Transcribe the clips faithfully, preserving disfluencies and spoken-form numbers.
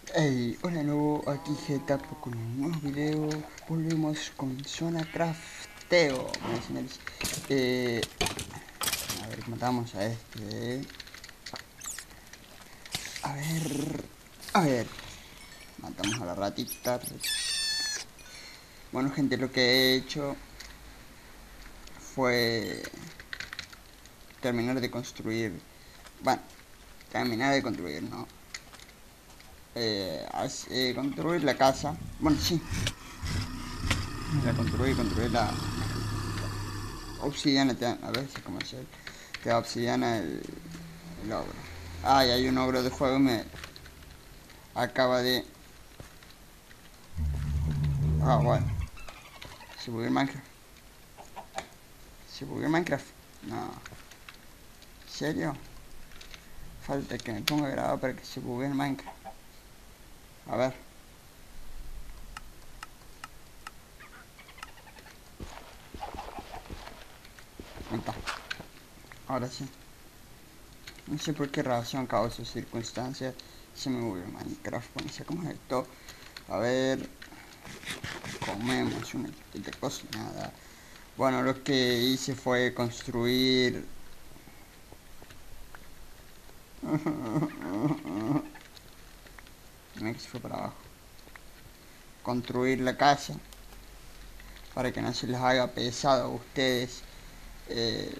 Hey, hola de nuevo, aquí Getapo con un nuevo video. Volvemos con zona crafteo, bueno, señores. Eh, a ver, matamos a este. A ver, a ver, matamos a la ratita. Bueno, gente, lo que he hecho fue terminar de construir. Bueno, terminar de construir, ¿no? Eh, eh, construir la casa. Bueno, sí, la construí, construir la obsidiana. Te dan, a ver si como se te da obsidiana el, el ogro. Ay, hay un ogro de fuego, me acaba de... Ah, bueno. ¿Se bugueó el Minecraft? ¿Se bugueó el Minecraft? No. ¿En serio? Falta que me ponga grabado para que se buguee el Minecraft. A ver. Ahí está. Ahora sí. No sé por qué razón, causa circunstancias, se me bugueó el Minecraft. Bueno, sé cómo es esto. A ver. Comemos una chiquita cocinada. Bueno, lo que hice fue construir... Mira que se fue para abajo. Construir la casa para que no se les haga pesado a ustedes eh,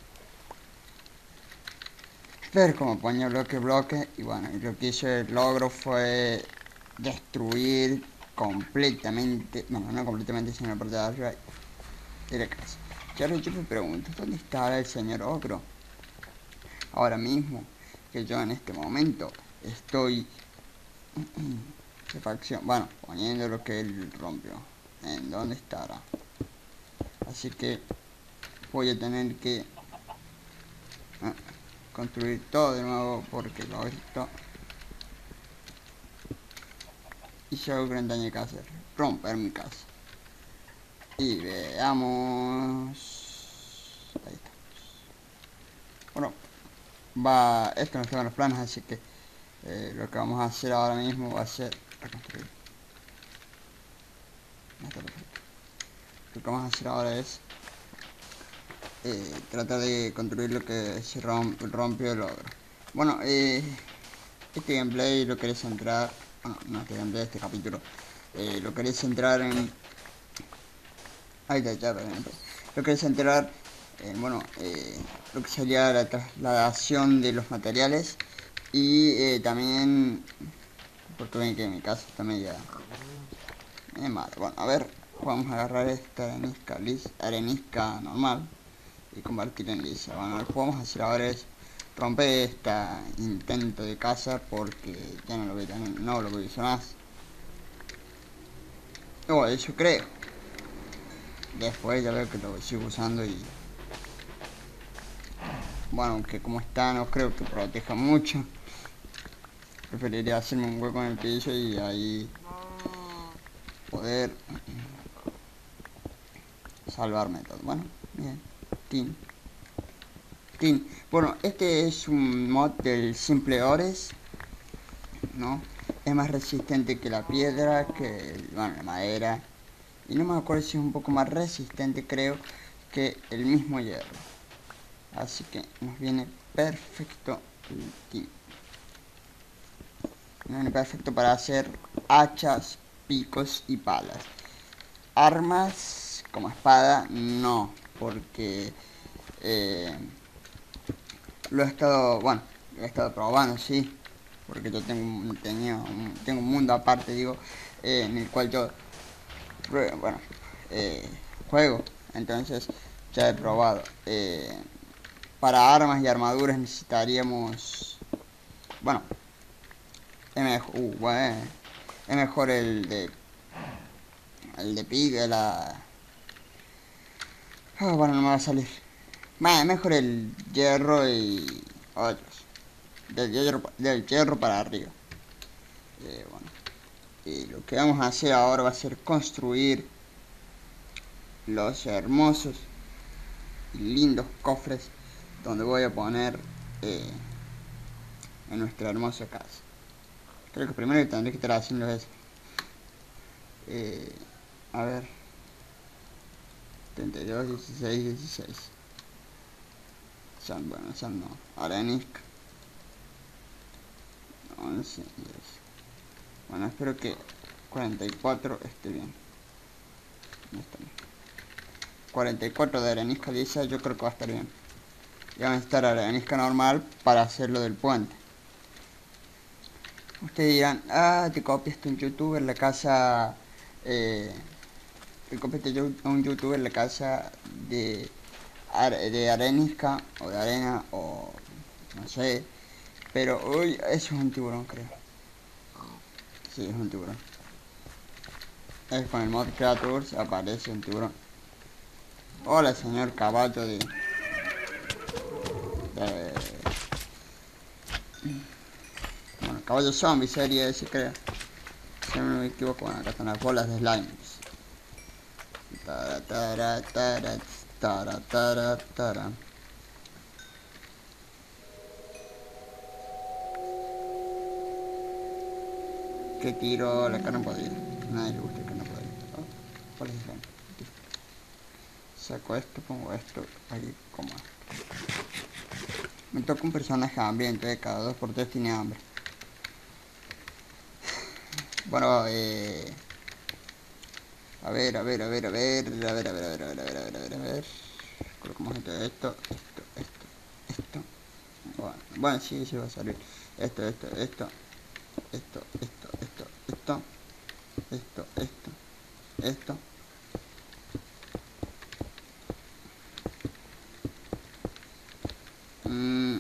ver cómo poner bloque bloque. Y bueno, y lo que hice el logro fue destruir completamente, bueno, no completamente, sino la parte de arriba de la casa. Y ahora yo me pregunto, ¿dónde estará el señor ogro? Ahora mismo, que yo en este momento estoy de facción, bueno, poniendo lo que él rompió. ¿En dónde estará? Así que voy a tener que eh, construir todo de nuevo porque lo he visto. Y si algo que no tenía que hacer, romper mi casa. Y veamos. Ahí está. Bueno, va. Esto no estaba en los planos, así que eh, lo que vamos a hacer ahora mismo va a ser reconstruir. No está perfecto. Lo que vamos a hacer ahora es eh, tratar de construir lo que se romp, rompió el ogro. Bueno, eh, este gameplay lo querés centrar. Bueno, no este gameplay, este capítulo. Eh, lo querés centrar en... Ahí está, ya, lo querés centrar en, bueno, eh, lo que sería la trasladación de los materiales. Y eh, también... Porque ven que mi casa está media... media mal. Bueno, a ver, vamos a agarrar esta arenisca, lis, arenisca normal y convertirla en lisa. Bueno, lo que vamos a hacer ahora es romper este intento de casa porque ya no lo voy a tener, no lo voy a usar más. O eso creo. Después ya veo que lo sigo usando y... Bueno, aunque como está no creo que proteja mucho. Preferiría hacerme un hueco en el piso y ahí poder salvarme todo. Bueno, bien. Tin. Tin. Bueno, este es un mod del Simple Ores, ¿no? Es más resistente que la piedra, que bueno, la madera. Y no me acuerdo si es un poco más resistente, creo, que el mismo hierro. Así que nos viene perfecto el team. Nos viene perfecto para hacer hachas, picos y palas. Armas como espada, no, porque eh, lo he estado, bueno, lo he estado probando, sí. Porque yo tengo, tenía un, tengo un mundo aparte, digo, eh, en el cual yo, bueno, eh, juego. Entonces ya he probado. Eh, para armas y armaduras necesitaríamos, bueno, es mejor, uh, bueno, es mejor el de, el de pica, la... Oh, bueno, no me va a salir. Bueno, es mejor el hierro y otros. Del hierro, del hierro para arriba. Eh, bueno. Y lo que vamos a hacer ahora va a ser construir los hermosos y lindos cofres donde voy a poner eh, en nuestra hermosa casa. Creo que primero tendré que estar haciendo eso. Eh, a ver. treinta y dos, dieciséis, dieciséis. Son, bueno, son no. Arenisca. once, diez. Bueno, espero que cuarenta y cuatro esté bien. No está bien. cuarenta y cuatro de arenisca lisa, yo creo que va a estar bien. Y va a necesitar arenisca normal para hacerlo del puente. Ustedes dirán, ah, te copiaste un youtuber la casa, eh, te copiaste a un youtuber la casa de, de arenisca o de arena o no sé, pero uy, eso es un tiburón, creo. Sí, es un tiburón. Es con el mod Creatures aparece un tiburón. Hola, señor caballo de, de bueno, caballo zombie serie ese, creo. Si no me equivoco, bueno, acá están las bolas de slimes. Tara, tara, tara, tara, tara, tara. Que tiro la carne podrida. A nadie le gusta la carne podrida. Oh, ¿cuál es el saco esto, pongo esto, ahí como esto. Me toca un personaje hambriento, cada dos por tres tiene hambre. Bueno, eh... A ver, a ver, a ver, a ver, a ver, a ver, a ver, a ver, a ver, a ver, a ver, a ver. Colocamos esto, esto, esto, esto, esto. Bueno, bueno, sí, sí va a salir. Esto, esto, esto, esto, esto, esto, esto, esto, esto, esto. Mm,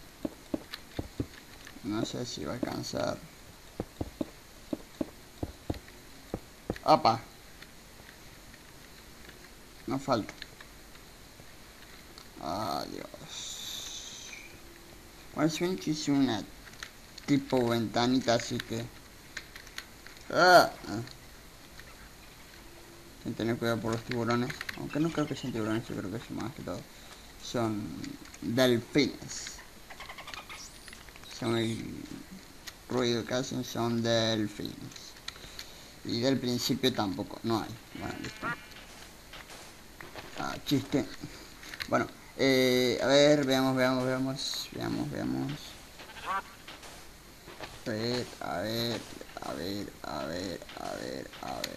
no sé si va a alcanzar. ¡Apa! No falta. Adiós. Bueno, si bien que hice una tipo ventanita, así que... Ah, ah. Sin tener cuidado por los tiburones. Aunque no creo que sean tiburones, yo creo que son más que todo. Son delfines. Son el ruido que hacen, son delfines. Y del principio tampoco, no hay. Bueno, listo. Ah, chiste. Bueno, eh, a ver, veamos, veamos, veamos, veamos, veamos. A ver, a ver, a ver, a ver, a ver, a ver.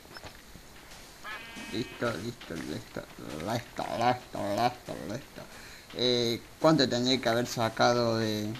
Listo, listo, listo, listo, listo, listo, listo. Eh, ¿cuánto tendría que haber sacado de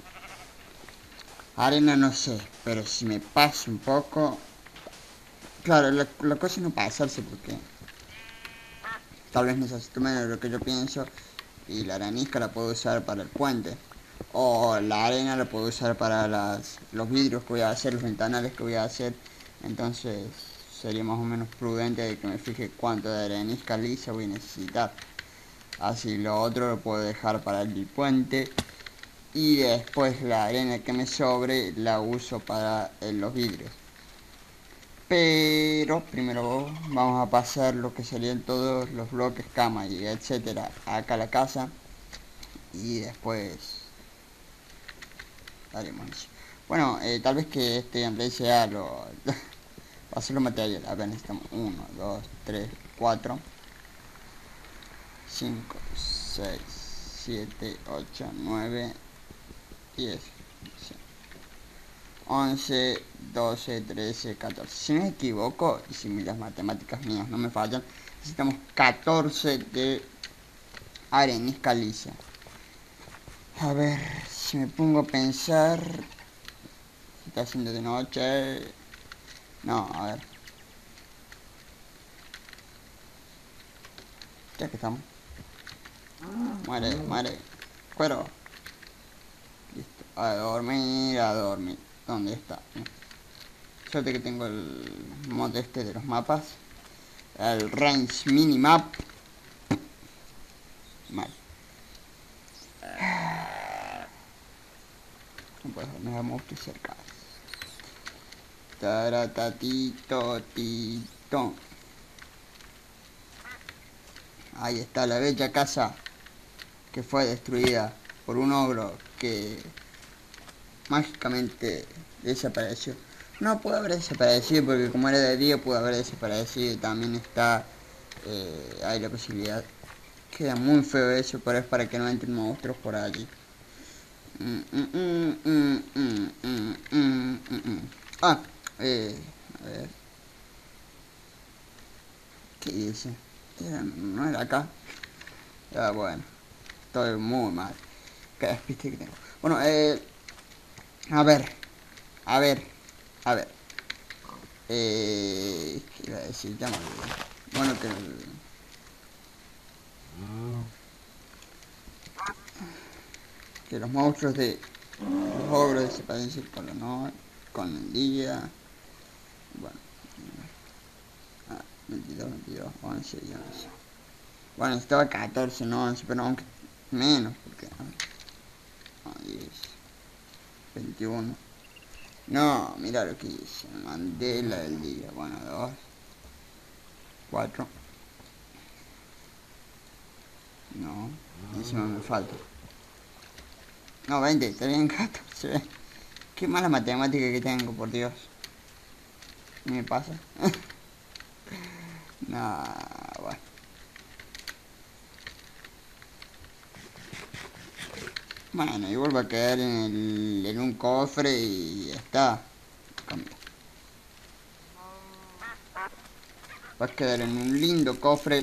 arena? No sé, pero si me paso un poco... Claro, la, la cosa es no pasarse porque tal vez necesito menos de lo que yo pienso y la arenisca la puedo usar para el puente. O la arena la puedo usar para las, los vidrios que voy a hacer, los ventanales que voy a hacer. Entonces sería más o menos prudente de que me fije cuánto de arenisca lisa voy a necesitar. Así lo otro lo puedo dejar para el puente. Y después la arena que me sobre la uso para los vidrios. Pero primero vamos a pasar lo que serían todos los bloques, cama y etcétera acá a la casa. Y después haremos eso. Bueno, eh, tal vez que este gameplay sea lo... va a ser los materiales. A ver, necesitamos uno, dos, tres, cuatro, cinco, seis, siete, ocho, nueve, diez, once, doce, trece, catorce. Si no me equivoco, y si las matemáticas mías no me fallan, necesitamos catorce de arenisca lisa. A ver, si me pongo a pensar... Se está haciendo de noche... No, a ver. Ya que estamos. Muere, muere. Cuero. Listo. A dormir, a dormir. ¿Dónde está? Suerte que tengo el mod este de los mapas. El range minimap. Mal. No puedo dormir, me estoy cerca. Taratatito, tito. Ahí está la bella casa que fue destruida por un ogro que mágicamente desapareció. No pudo haber desaparecido porque como era de día pudo haber desaparecido y también está... Eh, hay la posibilidad. Queda muy feo eso, pero es para que no entren monstruos por allí. Mm, mm, mm, mm, mm, mm, mm, mm, mm. Ah, eh, a ver. ¿Qué dice? Era- no era acá. Ah, bueno. Estoy muy mal. Qué despiste que tengo. Bueno, eh... A ver. A ver. A ver. Eh... ¿Qué iba a decir? Ya me olvidé. Bueno, que... Que los monstruos de... Los ogros desaparecen con la noche. Con el día. Bueno. Ah, veintidós, veintidós, once y once. Bueno, estaba catorce, no once, pero aunque menos, porque... Ah, diez, veintiuno. No, mira lo que dice. Mandela del día. Bueno, dos, cuatro. No, encima me falta. No, veinte, está bien, catorce. Qué mala matemática que tengo, por Dios. ¿Qué me pasa? No, bueno. Bueno, igual va a quedar en, el, en un cofre y ya está. Cambia. Va a quedar en un lindo cofre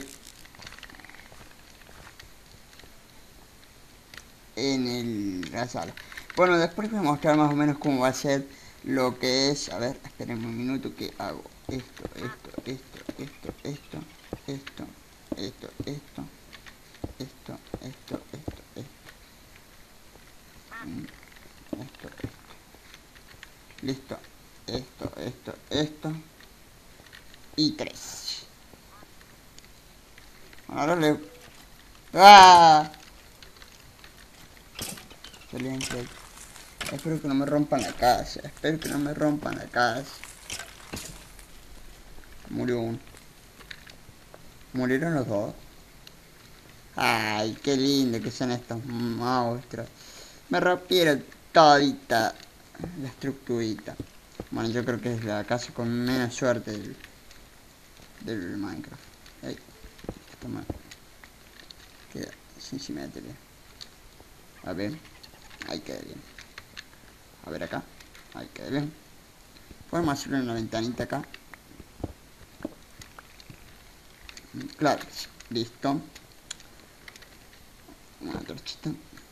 en el, la sala. Bueno, después voy a mostrar más o menos cómo va a ser lo que es. A ver, esperen un minuto que hago esto, esto, esto, esto, esto, esto, esto, esto, esto, esto, esto, esto, mm, esto, esto. Listo. Esto, esto, esto. Y tres. Ahora le... ¡Ah! Excelente. Espero que no me rompan la casa. Espero que no me rompan la casa. Murió uno. ¿Murieron los dos? Ay, qué lindo que son estos monstruos. Me rompieron todita la estructurita. Bueno, yo creo que es la casa con menos suerte del, del Minecraft. Ey, esto me queda sin simetría. A ver, ahí queda bien. A ver acá, ahí queda bien. Podemos hacerlo en la ventanita acá. Claro, listo. Una torchita.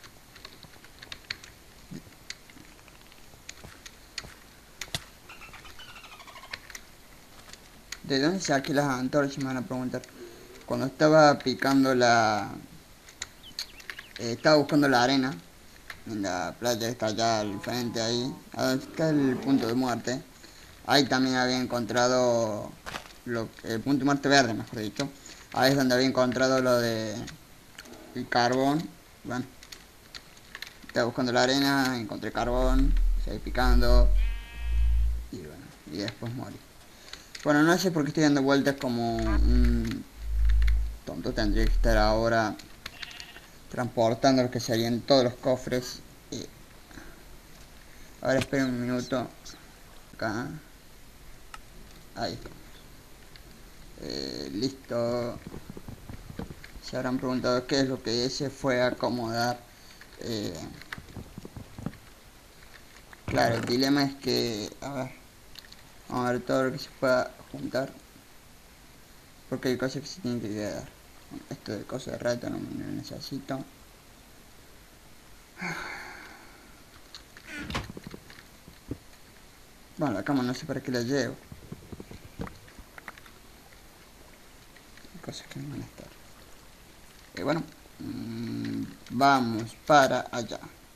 ¿De dónde saqué las antorchas? Me van a preguntar. Cuando estaba picando la... Eh, estaba buscando la arena en la playa que está allá al frente ahí, a donde está el punto de muerte. Ahí también había encontrado lo, el punto de muerte verde, mejor dicho. Ahí es donde había encontrado lo de el carbón. Bueno, estaba buscando la arena, encontré carbón, seguí picando y bueno, y después morí. Bueno, no sé por qué estoy dando vueltas como un tonto. Tendría que estar ahora transportando lo que serían todos los cofres. Y ahora esperen un minuto. Acá. Ahí está. Eh, listo. Se habrán preguntado qué es lo que hice. Fue acomodar. Eh, claro, el dilema es que... A ver. Vamos a ver todo lo que se pueda juntar. Porque hay cosas que se tienen que quedar. Esto de cosas de rato no me lo necesito. Bueno, la cama no sé para qué la llevo. Hay cosas que no van a estar. Y bueno, mmm, vamos para allá.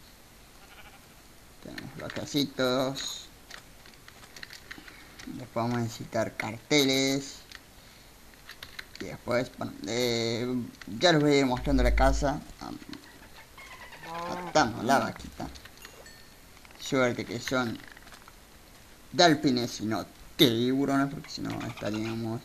Tenemos los casitos. Después vamos a necesitar carteles. Y después, bueno, eh, ya les voy a ir mostrando la casa. Atamos la vaquita. Suerte que son delfines y no tiburones, porque si no estaríamos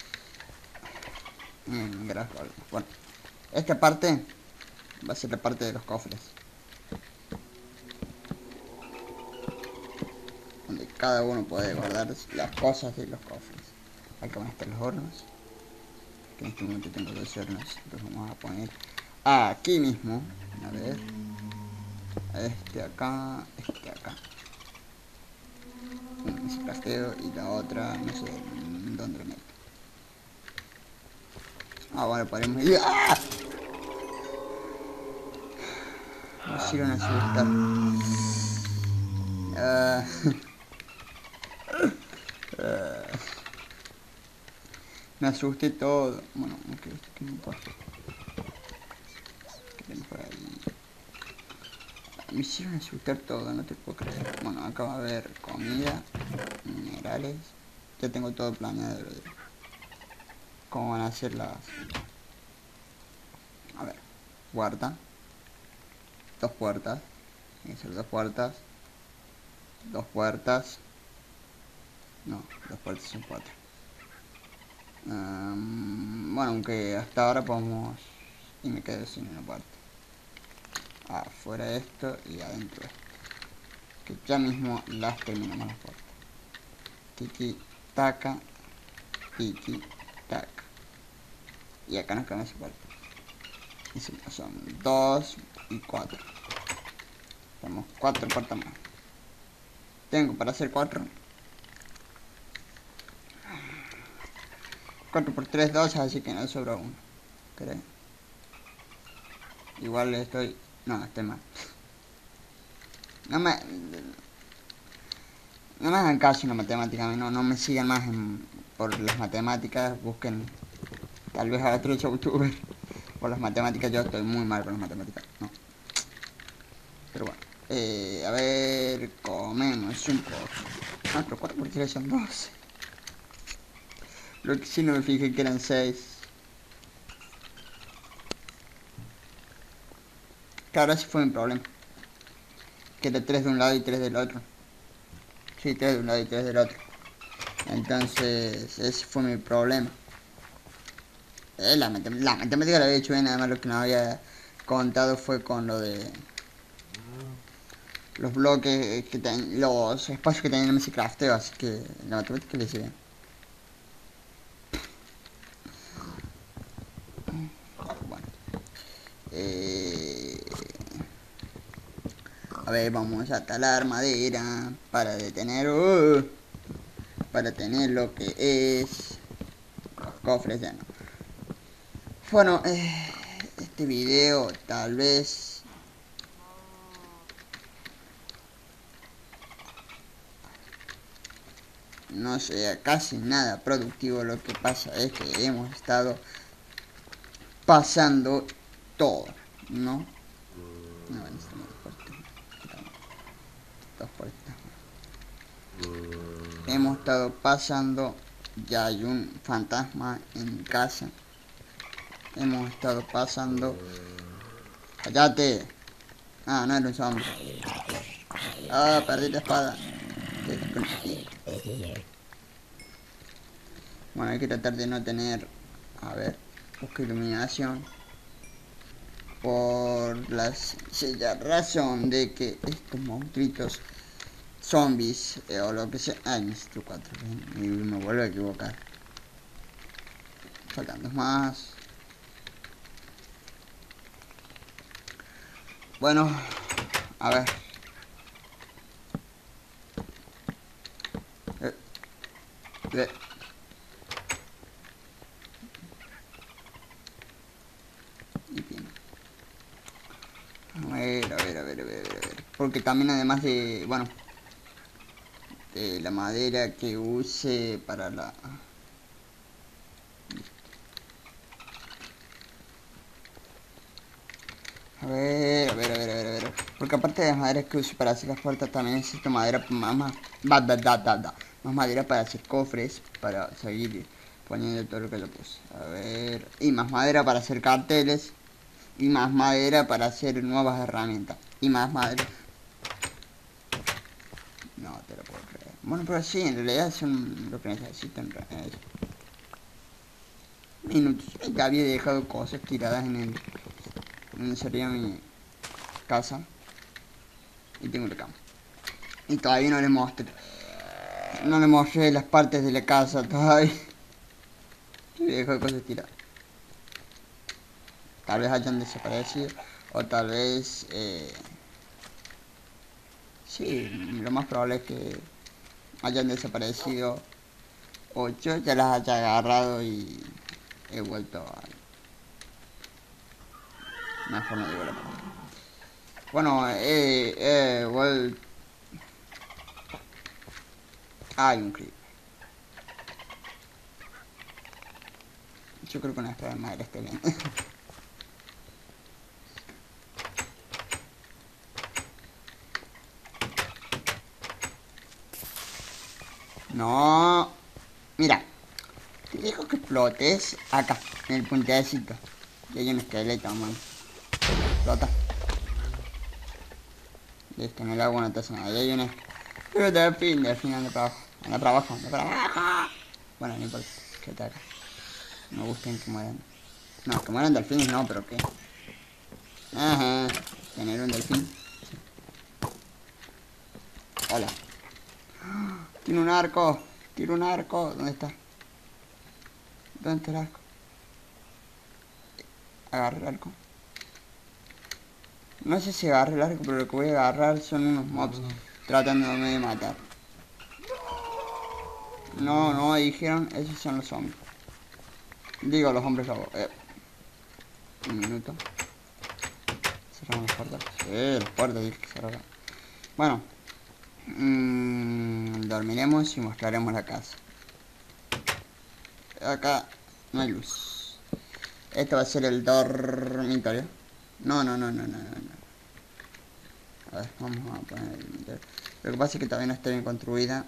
en gran problema. Bueno, esta parte va a ser la parte de los cofres. cada uno puede guardar las cosas de los cofres. Acá van a estar los hornos, que en este momento tengo dos hornos, los vamos a poner aquí mismo. A ver, este acá, este acá. Ese crafteo y la otra, no sé dónde lo meto. Ah, bueno, podemos ir. ¡Ah! Me hicieron asustar. Ah. Ah. Me asusté todo. Bueno, ok, esto que no importa. ¿Qué tenemos por ahí? Me hicieron asustar todo, no te puedo creer. Bueno, acá va a haber comida, minerales. Ya tengo todo planeado de cómo van a ser las... A ver, puerta. Dos puertas. Tienen que ser dos puertas. Dos puertas. No, dos puertas son cuatro. Um, bueno, aunque hasta ahora podemos... Y me quedo sin una parte. Afuera esto y adentro esto. Que ya mismo las terminamos las puertas. Tiki, taca, tiki, taca. Y acá nos quedamos esa puerta. Y son dos y cuatro. Tenemos cuatro puertas más. Tengo para hacer cuatro. cuatro por tres, dos, así que no sobra uno. ¿Crees? Igual estoy... No, estoy mal. No me... No me hagan caso en la matemática, no, no me sigan más en, por las matemáticas, busquen tal vez a otro youtuber. Por las matemáticas yo estoy muy mal con las matemáticas, no. Pero bueno, eh, a ver, comemos un poco. Ah, pero cuatro por tres son doce. Lo que sí no me fijé que eran seis. Claro, ese fue mi problema. Que era tres de un lado y tres del otro. Sí, tres de un lado y tres del otro. Entonces, ese fue mi problema. Eh, la, matem la matemática la había hecho bien, nada más lo que no había contado fue con lo de los bloques que ten, los espacios que tenían en ese crafteo, así que la matemática le hice bien. Bueno, eh, a ver, vamos a talar madera para detener, uh, para tener lo que es los cofres ya no. Bueno, eh, este video tal vez no sea casi nada productivo. Lo que pasa es que hemos estado pasando todo, ¿no? No, dos puertas. Hemos estado pasando. Ya hay un fantasma en casa. Hemos estado pasando. ¡Cállate! Ah, no era un zombie. Ah, perdí la espada. Bueno, hay que tratar de no tener... A ver, busca iluminación. Por la sencilla razón de que estos monstruitos zombies eh, o lo que sea... Ay, necesito cuatro. ¿eh? Y me vuelvo a equivocar. Faltan dos más. Bueno, a ver. Eh, eh. Y bien. A ver, a ver, a ver, a ver, a ver. Porque también además de, bueno, de la madera que use para la... A ver, a ver, a ver, a ver, a ver. Porque aparte de las maderas que uso para hacer las puertas, también necesito madera más, más, da, da, da, da, da. Más madera para hacer cofres, para seguir poniendo todo lo que yo puse. A ver, y más madera para hacer carteles. Y más madera para hacer nuevas herramientas. Y más madera. No te lo puedo creer. Bueno, pero sí, en realidad son lo que necesito en realidad. Minutos. Ya había dejado cosas tiradas en el... donde sería mi casa. Y tengo la cama. Y todavía no les mostré. No le mostré las partes de la casa todavía. Me dejó cosas tiradas. Tal vez hayan desaparecido. O tal vez... Eh... Sí, lo más probable es que hayan desaparecido. O yo ya las haya agarrado y he vuelto a... Mejor no digo la palabra. Bueno, eh, eh, vuelto... Hay un creep. Yo creo que una espada de madera esté bien. No. Mira. Te dejo que explotes acá, en el puntecito. Y hay un esqueleto, man. Explota. Listo, en el agua no te hace nada. Y hay un esqueleto. Pero delfín, delfín anda para abajo. Anda para abajo, anda para abajo. Bueno, no importa. Quédate acá. No me gusten que mueran. No, que mueran delfines no, pero qué. Ajá. Tener un delfín. Hola. Tiene un arco. Tiene un arco. ¿Dónde está? ¿Dónde está el arco? Agarra el arco. No sé si agarre el arco, pero lo que voy a agarrar son unos mobs tratándome de matar. No, no, dijeron, esos son los hombres. Digo, los hombres lobos. Eh. Un minuto. Cerramos las puertas. Sí, las puertas, dije que cerrar. Bueno. Mmm, dormiremos y mostraremos la casa. Acá no hay luz. Este va a ser el dormitorio. No, no, no, no, no, no. A ver, vamos a poner el dormitorio. Lo que pasa es que todavía no está bien construida.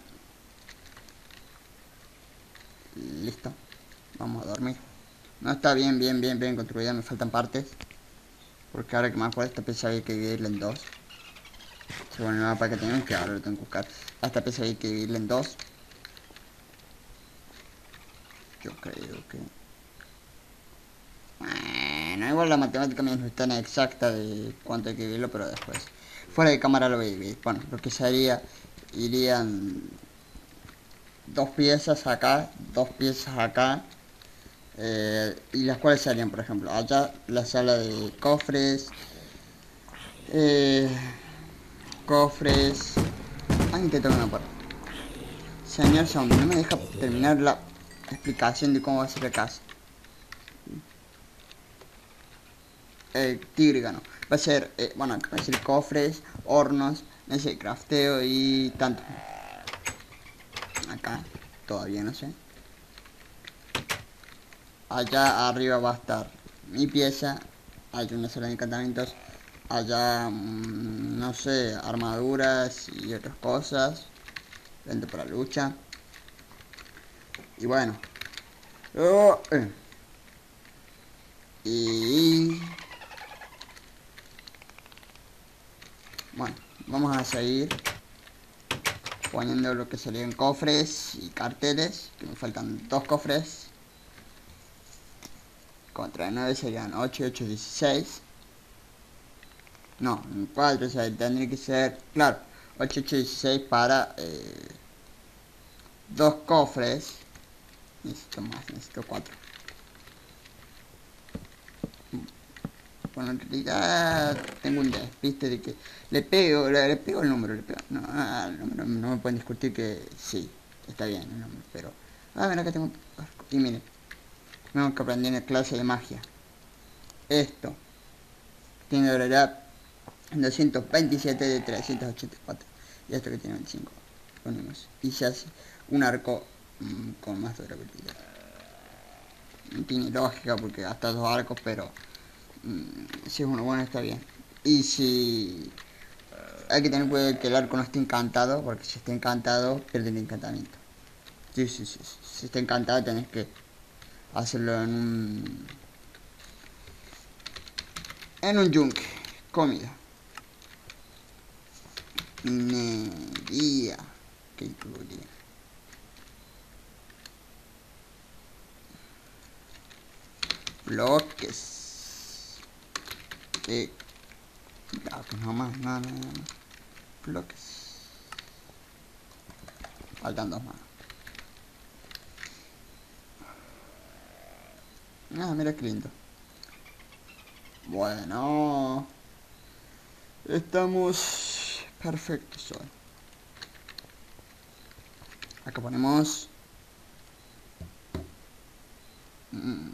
Listo. Vamos a dormir. No está bien, bien, bien, bien construida. Me faltan partes. Porque ahora que me acuerdo, esta pieza hay que dividirla en dos. Según el mapa que tenemos, que ahora lo tengo que buscar. A esta pieza hay que dividirla en dos. Yo creo que... Bueno, igual la matemática no es tan exacta de cuánto hay que dividirlo, pero después. Fuera de cámara lo voy a dividir. Bueno, lo que sería... Irían... Dos piezas acá, dos piezas acá. Eh, y las cuales serían, por ejemplo, allá la sala de cofres. Eh... Cofres. Ah, intento una parte. Señor Zombie, no me deja terminar la explicación de cómo va a ser la casa. El tigre ganó. Va a ser, eh, bueno, acá va a ser cofres, hornos, no sé, crafteo y tanto. Acá, todavía no sé. Allá arriba va a estar mi pieza. Hay una sala de encantamientos. Allá, mmm, no sé, armaduras y otras cosas. Vente para la lucha. Y bueno. Oh, eh. Y... Bueno, vamos a seguir poniendo lo que serían cofres y carteles. Que me faltan dos cofres. Contra nueve serían ocho, ocho, dieciséis. No, cuatro, o sea, tendría que ser, claro, ocho, ocho, dieciséis para eh, dos cofres. Necesito más, necesito cuatro. Bueno, en realidad tengo un despiste de que le pego, le, le pego el número, le pego. No, no, no, no me pueden discutir que sí, está bien el número, pero... Ah, mira que tengo... Y miren, tengo que aprender en clase de magia. Esto tiene durabilidad doscientos veintisiete de trescientos ochenta y cuatro. Y esto que tiene veinticinco. Ponemos. Y se hace un arco mmm, con más durabilidad. No tiene lógica porque gasta dos arcos, pero... Si es uno bueno está bien. Y si hay que tener cuidado de que el arco no esté encantado, porque si está encantado pierde el encantamiento. Sí, sí, sí, sí. Si está encantado tenés que hacerlo en un en un yunque. Comida. Minería. Que incluiría bloques de datos, no más, nada, nada, nada. Bloques. faltan dos más. Ah, mira qué lindo. Bueno, estamos perfectos hoy. Acá ponemos mm.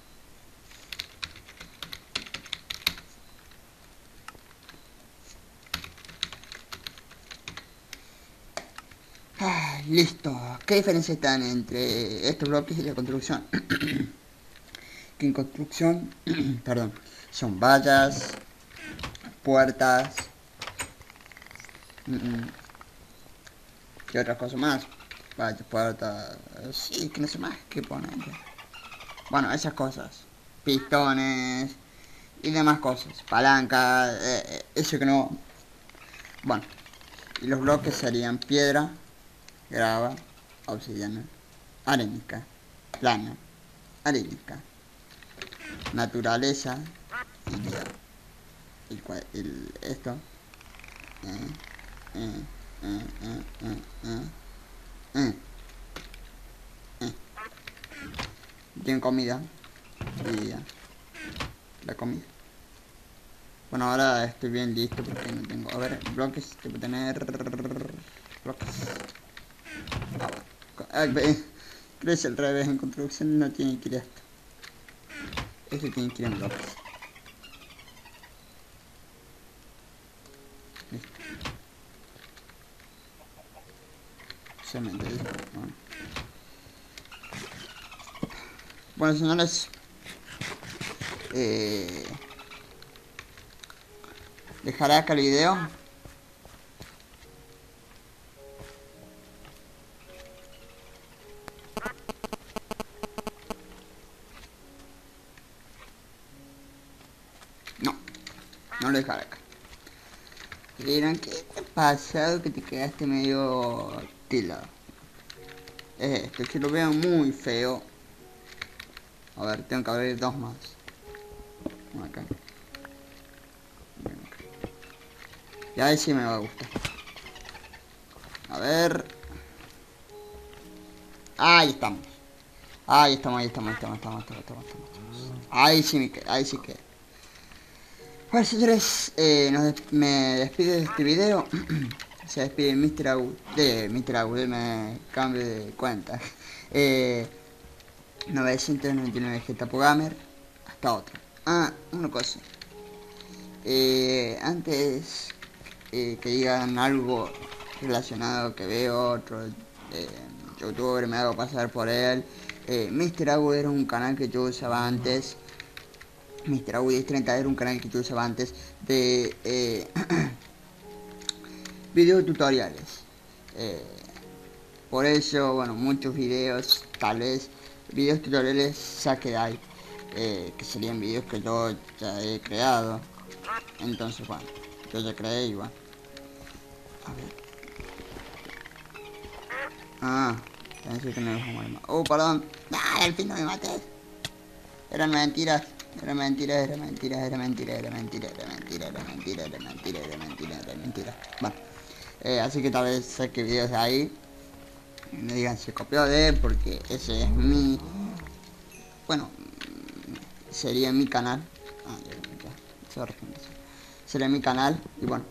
Ah, listo. ¿Qué diferencia están entre estos bloques y la construcción? Que en construcción, perdón, son vallas, puertas, mm, ¿qué otras cosas más? Vallas, puertas, sí, que no sé más qué poner. Bueno, esas cosas, pistones y demás cosas, palancas, eh, eso que no. Bueno, y los bloques serían piedra, grava, obsidiana, arenisca, plana, arenisca, naturaleza y ya. El, el, esto. Eh, eh, eh, eh, eh, eh, eh, eh. Tienen comida. Y ya. La comida. Bueno, ahora estoy bien listo porque no tengo. A ver, bloques. Tengo que tener. Bloques. Ah, bueno. Crece al revés. En construcción no tiene que ir esto. Este tiene que ir en bloques. Listo. Cemento. Bueno. Bueno, señores. Eh, dejaré acá el video. No, no lo dejaré acá. Y dirán, ¿qué te ha pasado que te quedaste medio tilado? Es esto, que lo veo muy feo. A ver, tengo que abrir dos más. Uno acá. Uno acá. Y ahí sí me va a gustar. A ver. Ahí estamos. Ahí estamos, ahí estamos, ahí estamos, estamos, estamos, estamos, estamos. Ahí sí me quedé, ahí sí quedé. Bueno, señores, eh, nos des me despido de este video. Se despide mister Agu de mister Agu, me cambio de cuenta. eh, novecientos noventa y nueve Getapo Gamer. Hasta otra. Ah, una cosa. Eh, antes eh, que digan algo relacionado que veo otro eh, youtuber, me hago pasar por él. Eh, mister Agu era un canal que yo usaba antes. mister Agu diez treinta era un canal que yo usaba antes de eh, video tutoriales. Eh, por eso, bueno, muchos videos, tal vez videos tutoriales saque de ahí, eh, que serían videos que yo ya he creado. Entonces, bueno, yo ya creé y bueno. A ver. Ah, pensé que no iba a morir más. Oh, perdón. Ah, al fin no me maté. Eran mentiras. Era mentira, era mentira, era mentira, era mentira, era mentira, era mentira, era mentira, era mentira, era mentira. Bueno, eh, así que tal vez saque videos de ahí. No digan se copió de él porque ese es mi. Bueno, sería mi canal. Ah, ya, sorry. Sería mi canal y bueno.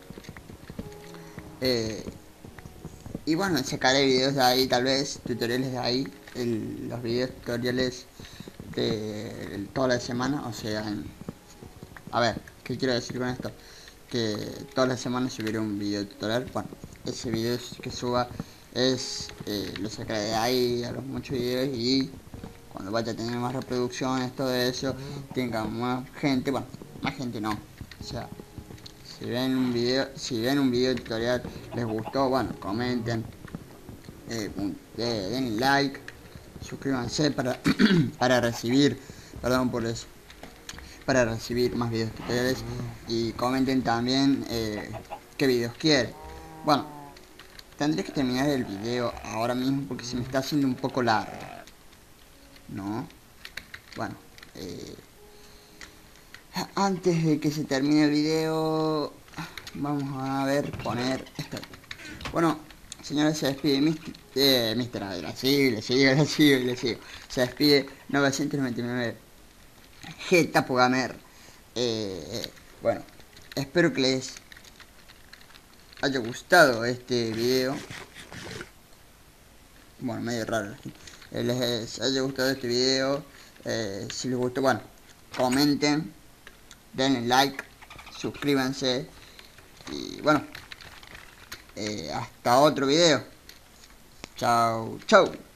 Eh, y bueno, sacaré videos de ahí, tal vez, tutoriales de ahí. El, los videos tutoriales de toda la semana, o sea, en, a ver, ¿qué quiero decir con esto? Que todas las semanas subiré un video tutorial. Bueno, ese video que suba es, eh, lo sacaré de ahí a los muchos videos y cuando vaya a tener más reproducciones, todo eso, tenga más gente, bueno, más gente no, o sea, si ven un video, si ven un video tutorial les gustó, bueno, comenten, eh, eh, den like, suscríbanse para, para recibir, perdón por eso, para recibir más videos tutoriales y comenten también eh, qué videos quieren. Bueno, tendré que terminar el video ahora mismo porque se me está haciendo un poco largo, ¿no? Bueno, eh, antes de que se termine el video, vamos a ver, poner esto. Bueno, Señores, se despide Mister Eh, Mister A, le sigo, le sigo, le sigo, le sigo. Se despide novecientos noventa y nueve G Tapo Gamer. Eh, bueno, espero que les haya gustado este video. Bueno, medio raro. Eh, les haya gustado este video. Eh, si les gustó, bueno, comenten, denle like, suscríbanse. Y bueno, eh, hasta otro video. Chao, chao.